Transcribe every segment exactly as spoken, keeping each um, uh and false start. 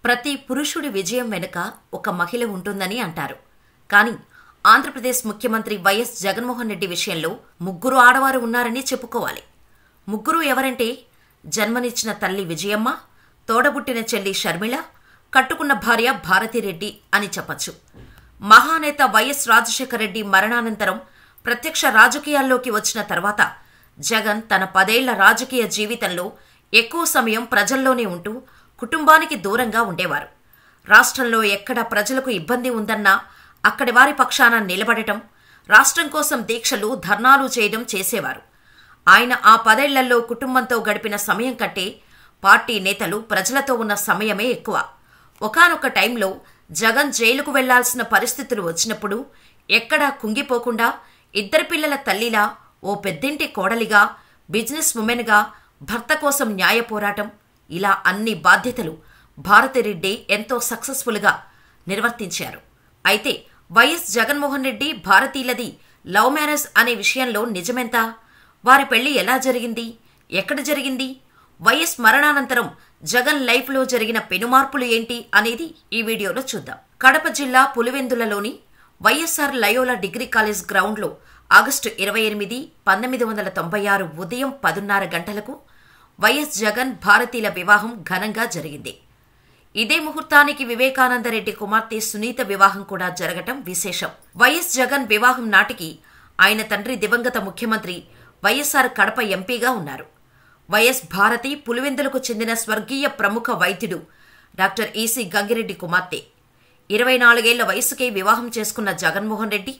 ప్రతి పురుషుడి విజయం వెనుక ఒక మహిళ ఉంటుందని అంటారు. కానీ ఆంధ్రప్రదేశ్ ముఖ్యమంత్రి వైఎస్ జగన్మోహన్ రెడ్డి విషయంలో ముగ్గురు ఆడవారు ఉన్నారని చెప్పుకోవాలి. ముగ్గురు ఎవరంటే జన్మనిచ్చిన తల్లి విజయమ్మ, తోడబుట్టిన చెల్లి షర్మిల, కట్టుకున్న భార్య భారతిరెడ్డి అని చెప్పచ్చు. మహానేత వైఎస్ రాజశేఖర రెడ్డి మరణానంతరం ప్రత్యక్ష రాజకీయాల్లోకి వచ్చిన తర్వాత జగన్ తన పదేళ్ల రాజకీయ జీవితంలో ఎక్కువ సమయం ప్రజల్లోనే ఉంటూ కుటుంబానికి దూరంగా ఉండేవారు. రాష్ట్రంలో ఎక్కడ ప్రజలకు ఇబ్బంది ఉందన్నా అక్కడి వారి పక్షాన నిలబడటం, రాష్ట్రం కోసం దీక్షలు, ధర్నాలు చేయడం చేసేవారు. ఆయన ఆ పదేళ్లలో కుటుంబంతో గడిపిన సమయం కంటే పార్టీ నేతలు ప్రజలతో ఉన్న సమయమే ఎక్కువ. ఒకానొక టైంలో జగన్ జైలుకు వెళ్లాల్సిన పరిస్థితులు వచ్చినప్పుడు ఎక్కడా కుంగిపోకుండా ఇద్దరి పిల్లల తల్లిలా, ఓ పెద్దింటి కోడలిగా, బిజినెస్ ఉమెన్గా భర్త కోసం న్యాయ పోరాటం, ఇలా అన్ని బాధ్యతలు భారతిరెడ్డి ఎంతో సక్సెస్ఫుల్గా నిర్వర్తించారు. అయితే వైఎస్ జగన్మోహన్ రెడ్డి భారతీలది లవ్ మ్యారేజ్ అనే విషయంలో నిజమెంత? వారి పెళ్లి ఎలా జరిగింది? ఎక్కడ జరిగింది? వైఎస్ మరణానంతరం జగన్ లైఫ్లో జరిగిన పెనుమార్పులు ఏంటి అనేది ఈ వీడియోలో చూద్దాం. కడప జిల్లా పులివెందులలోని వైఎస్ఆర్ లయోలా డిగ్రీ కాలేజ్ గ్రౌండ్లో ఆగస్టు ఇరవై ఎనిమిది పంతొమ్మిది వందల తొంభై ఆరు ఉదయం పదున్నర గంటలకు వైఎస్ జగన్ భారతీల వివాహం ఘనంగా జరిగింది. ఇదే ముహూర్తానికి వివేకానందరెడ్డి కుమార్తె సునీత వివాహం కూడా జరగటం విశేషం. వైఎస్ జగన్ వివాహం నాటికి ఆయన తండ్రి దివంగత ముఖ్యమంత్రి వైఎస్ఆర్ కడప ఎంపీగా ఉన్నారు. వైఎస్ భారతి పులివెందులకు చెందిన స్వర్గీయ ప్రముఖ వైద్యుడు డాక్టర్ ఈసీ గంగిరెడ్డి కుమార్తె. ఇరవై నాలుగేళ్ల వయసుకే వివాహం చేసుకున్న జగన్మోహన్ రెడ్డి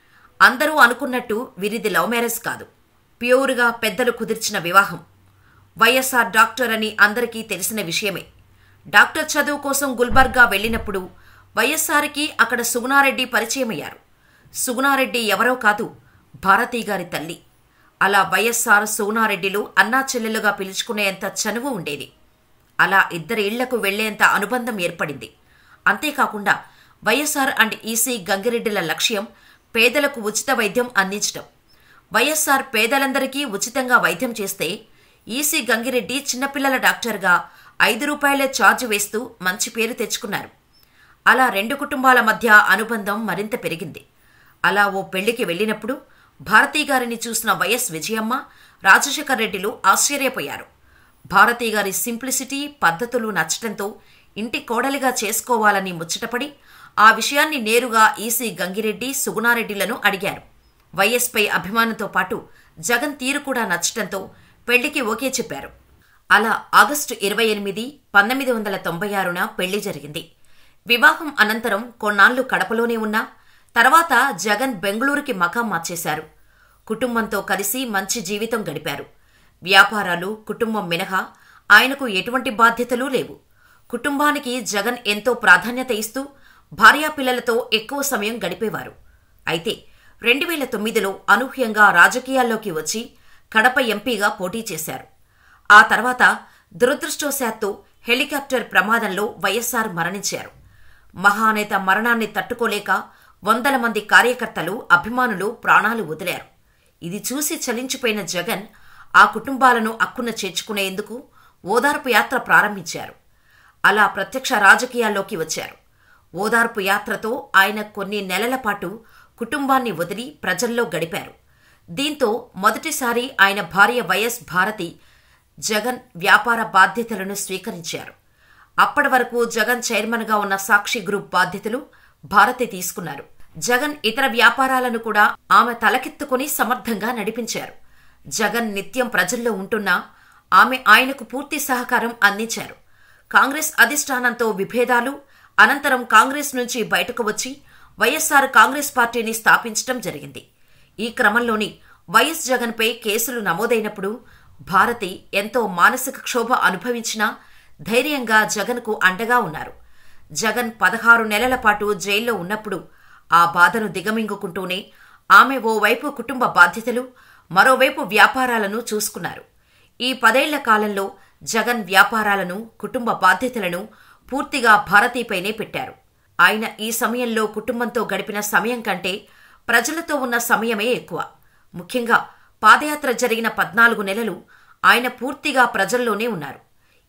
అందరూ అనుకున్నట్టు వీరిది లవ్ మ్యారేజ్ కాదు, ప్యూర్గా పెద్దలు కుదిర్చిన వివాహం. వైఎస్ఆర్ డాక్టర్ అని అందరికీ తెలిసిన విషయమే. డాక్టర్ చదువు కోసం గుల్బర్గా వెళ్లినప్పుడు వైఎస్ఆర్కి అక్కడ సుగుణారెడ్డి పరిచయమయ్యారు. సుగుణారెడ్డి ఎవరో కాదు, భారతీ గారి తల్లి. అలా వైఎస్ఆర్ సుగుణారెడ్డిలు అన్నా చెల్లెలుగా పిలుచుకునేంత చనువు ఉండేది. అలా ఇద్దరి ఇళ్లకు వెళ్లేంత అనుబంధం ఏర్పడింది. అంతేకాకుండా వైఎస్ఆర్ అండ్ ఈసీ గంగిరెడ్డిల లక్ష్యం పేదలకు ఉచిత వైద్యం అందించడం. వైఎస్ఆర్ పేదలందరికీ ఉచితంగా వైద్యం చేస్తే ఈసీ గంగిరెడ్డి చిన్నపిల్లల డాక్టర్గా ఐదు రూపాయలే ఛార్జ్ వేస్తూ మంచి పేరు తెచ్చుకున్నారు. అలా రెండు కుటుంబాల మధ్య అనుబంధం మరింత పెరిగింది. అలా ఓ పెళ్లికి వెళ్లినప్పుడు భారతీ గారిని చూసిన వైఎస్ విజయమ్మ, రాజశేఖర రెడ్డిలు ఆశ్చర్యపోయారు. భారతీ గారి సింప్లిసిటీ, పద్ధతులు నచ్చటంతో ఇంటి కోడలిగా చేసుకోవాలని ముచ్చటపడి ఆ విషయాన్ని నేరుగా ఈసీ గంగిరెడ్డి, సుగుణారెడ్డిలను అడిగారు. వైఎస్పై అభిమానంతో పాటు జగన్ తీరు కూడా నచ్చటంతో పెళ్లికి ఓకే చెప్పారు. అలా ఆగస్టు ఇరవై ఎనిమిది పంతొమ్మిది వందల తొంభై ఆరున పెళ్లి జరిగింది. వివాహం అనంతరం కొన్నాళ్లు కడపలోనే ఉన్నా తర్వాత జగన్ బెంగళూరుకి మకాం మార్చేశారు. కుటుంబంతో కలిసి మంచి జీవితం గడిపారు. వ్యాపారాలు, కుటుంబం మినహా ఆయనకు ఎటువంటి బాధ్యతలు లేవు. కుటుంబానికి జగన్ ఎంతో ప్రాధాన్యత ఇస్తూ భార్యాపిల్లలతో ఎక్కువ సమయం గడిపేవారు. అయితే రెండు వేల తొమ్మిదిలో అనూహ్యంగా రాజకీయాల్లోకి వచ్చి కడప ఎంపీగా పోటీ చేశారు. ఆ తర్వాత దురదృష్టవశాత్తు హెలికాప్టర్ ప్రమాదంలో వైఎస్ఆర్ మరణించారు. మహానేత మరణాన్ని తట్టుకోలేక వందల మంది కార్యకర్తలు, అభిమానులు ప్రాణాలు వదిలారు. ఇది చూసి చలించిపోయిన జగన్ ఆ కుటుంబాలను అక్కున చేర్చుకునేందుకు ఓదార్పు యాత్ర ప్రారంభించారు. అలా ప్రత్యక్ష రాజకీయాల్లోకి వచ్చారు. ఓదార్పు యాత్రతో ఆయన కొన్ని నెలల పాటు కుటుంబాన్ని వదిలి ప్రజల్లో గడిపారు. దీంతో మొదటిసారి ఆయన భార్య వైఎస్ భారతి జగన్ వ్యాపార బాధ్యతలను స్వీకరించారు. అప్పటి వరకు జగన్ చైర్మన్గా ఉన్న సాక్షి గ్రూప్ బాధ్యతలు భారతి తీసుకున్నారు. జగన్ ఇతర వ్యాపారాలను కూడా ఆమె తలకెత్తుకుని సమర్థంగా నడిపించారు. జగన్ నిత్యం ప్రజల్లో ఉంటున్నా ఆమె ఆయనకు పూర్తి సహకారం అందించారు. కాంగ్రెస్ అధిష్టానంతో విభేదాలు అనంతరం కాంగ్రెస్ నుంచి బయటకు వచ్చి వైఎస్ఆర్ కాంగ్రెస్ పార్టీని స్థాపించడం జరిగింది. ఈ క్రమంలోని వైఎస్ జగన్పై కేసులు నమోదైనప్పుడు భారతి ఎంతో మానసిక క్షోభ అనుభవించినా ధైర్యంగా జగన్కు అండగా ఉన్నారు. జగన్ పదహారు నెలల పాటు జైల్లో ఉన్నప్పుడు ఆ బాధను దిగమింగుకుంటూనే ఆమె ఓవైపు కుటుంబ బాధ్యతలు, మరోవైపు వ్యాపారాలను చూసుకున్నారు. ఈ పదేళ్ల కాలంలో జగన్ వ్యాపారాలను, కుటుంబ బాధ్యతలను పూర్తిగా భారతీపైనే పెట్టారు. ఆయన ఈ సమయంలో కుటుంబంతో గడిపిన సమయం కంటే ప్రజలతో ఉన్న సమయమే ఎక్కువ. ముఖ్యంగా పాదయాత్ర జరిగిన పద్నాలుగు నెలలు ఆయన పూర్తిగా ప్రజల్లోనే ఉన్నారు.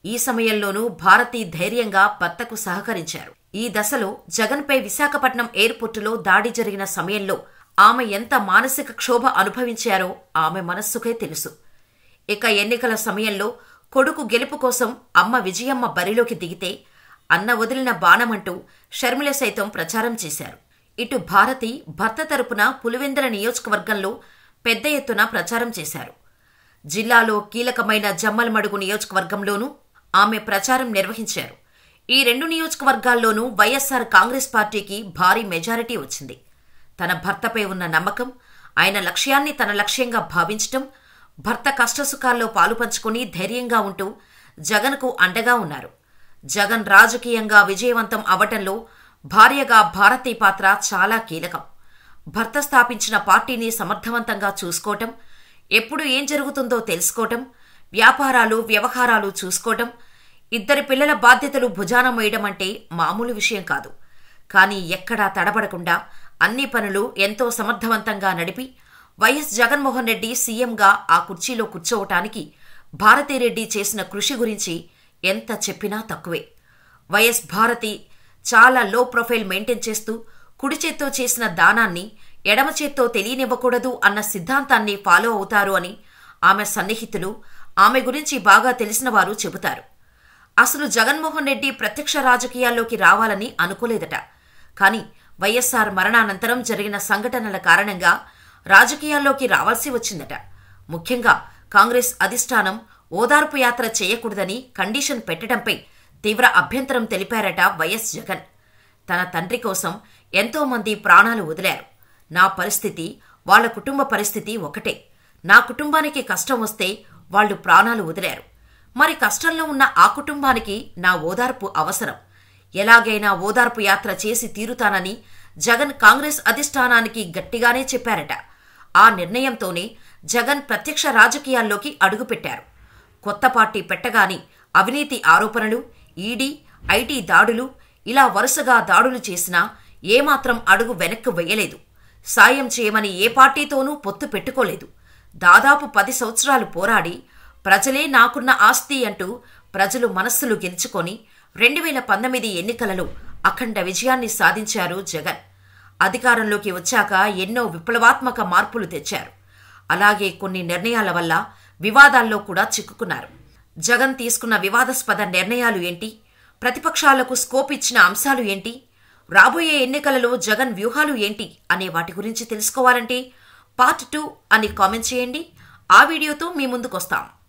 ఈ సమయంలోనూ భారతి ధైర్యంగా భర్తకు సహకరించారు. ఈ దశలో జగన్పై విశాఖపట్నం ఎయిర్పోర్టులో దాడి జరిగిన సమయంలో ఆమె ఎంత మానసిక క్షోభ అనుభవించారో ఆమె మనస్సుకే తెలుసు. ఇక ఎన్నికల సమయంలో కొడుకు గెలుపు కోసం అమ్మ విజయమ్మ బరిలోకి దిగితే అన్న వదిలిన బాణమంటూ షర్మిల సైతం ప్రచారం చేశారు. ఇటు భారతి భర్త తరపున పులివెందుల నియోజకవర్గంలో పెద్ద ఎత్తున ప్రచారం చేశారు. జిల్లాలో కీలకమైన జమ్మలమడుగు నియోజకవర్గంలోనూ ఆమె ప్రచారం నిర్వహించారు. ఈ రెండు నియోజకవర్గాల్లోనూ వైఎస్సార్ కాంగ్రెస్ పార్టీకి భారీ మెజారిటీ వచ్చింది. తన భర్తపై ఉన్న నమ్మకం, ఆయన లక్ష్యాన్ని తన లక్ష్యంగా భావించటం, భర్త కష్టసుఖాల్లో పాలుపంచుకుని ధైర్యంగా ఉంటూ జగన్కు అండగా ఉన్నారు. జగన్ రాజకీయంగా విజయవంతం అవటంలో భార్యగా భారతి పాత్ర చాలా కీలకం. భర్త స్థాపించిన పార్టీని సమర్థవంతంగా చూసుకోవటం, ఎప్పుడు ఏం జరుగుతుందో తెలుసుకోవటం, వ్యాపారాలు వ్యవహారాలు చూసుకోవటం, ఇద్దరి పిల్లల బాధ్యతలు భుజాన మోయడం అంటే మామూలు విషయం కాదు. కానీ ఎక్కడా తడబడకుండా అన్ని పనులు ఎంతో సమర్థవంతంగా నడిపి వైఎస్ జగన్మోహన్ రెడ్డి సీఎంగా ఆ కుర్చీలో కూర్చోవటానికి భారతిరెడ్డి చేసిన కృషి గురించి ఎంత చెప్పినా తక్కువే. వైఎస్ భారతి చాలా లో ప్రొఫైల్ మెయింటైన్ చేస్తూ కుడి చేత్తో చేసిన దానాన్ని ఎడమ చేత్తో తెలియనివ్వకూడదు అన్న సిద్ధాంతాన్ని ఫాలో అవుతారు అని ఆమె సన్నిహితులు, ఆమె గురించి బాగా తెలిసిన వారు చెబుతారు. అసలు జగన్మోహన్ రెడ్డి ప్రత్యక్ష రాజకీయాల్లోకి రావాలని అనుకోలేదట. కానీ వైఎస్సార్ మరణానంతరం జరిగిన సంఘటనల కారణంగా రాజకీయాల్లోకి రావాల్సి వచ్చిందట. ముఖ్యంగా కాంగ్రెస్ అధిష్టానం ఓదార్పు యాత్ర చేయకూడదని కండిషన్ పెట్టడంపై తీవ్ర అభ్యంతరం తెలిపారట వైఎస్ జగన్. తన తండ్రి కోసం ఎంతో మంది ప్రాణాలు వదిలారు. నా పరిస్థితి, వాళ్ల కుటుంబ పరిస్థితి ఒకటే. నా కుటుంబానికి కష్టం వస్తే వాళ్లు ప్రాణాలు వదిలారు. మరి కష్టంలో ఉన్న ఆ కుటుంబానికి నా ఓదార్పు అవసరం. ఎలాగైనా ఓదార్పు యాత్ర చేసి తీరుతానని జగన్ కాంగ్రెస్ అధిష్టానానికి గట్టిగానే చెప్పారట. ఆ నిర్ణయంతోనే జగన్ ప్రత్యక్ష రాజకీయాల్లోకి అడుగుపెట్టారు. కొత్త పార్టీ పెట్టగానే అవినీతి ఆరోపణలు, ఈడీ, ఐటీ దాడులు, ఇలా వరుసగా దాడులు చేసినా ఏమాత్రం అడుగు వెనక్కు వెయ్యలేదు. సాయం చేయమని ఏ పార్టీతోనూ పొత్తు పెట్టుకోలేదు. దాదాపు పది సంవత్సరాలు పోరాడి ప్రజలే నాకున్న ఆస్తి అంటూ ప్రజలు మనస్సులు గెలుచుకొని రెండు వేల పంతొమ్మిది ఎన్నికలలో అఖండ విజయాన్ని సాధించారు జగన్. అధికారంలోకి వచ్చాక ఎన్నో విప్లవాత్మక మార్పులు తెచ్చారు. అలాగే కొన్ని నిర్ణయాల వల్ల వివాదాల్లో కూడా చిక్కుకున్నారు. జగన్ తీసుకున్న వివాదాస్పద నిర్ణయాలు ఏంటి? ప్రతిపక్షాలకు స్కోప్ ఇచ్చిన అంశాలు ఏంటి? రాబోయే ఎన్నికలలో జగన్ వ్యూహాలు ఏంటి అనే వాటి గురించి తెలుసుకోవాలంటే పార్ట్ టూ అని కామెంట్ చేయండి. ఆ వీడియోతో మీ ముందుకొస్తాం.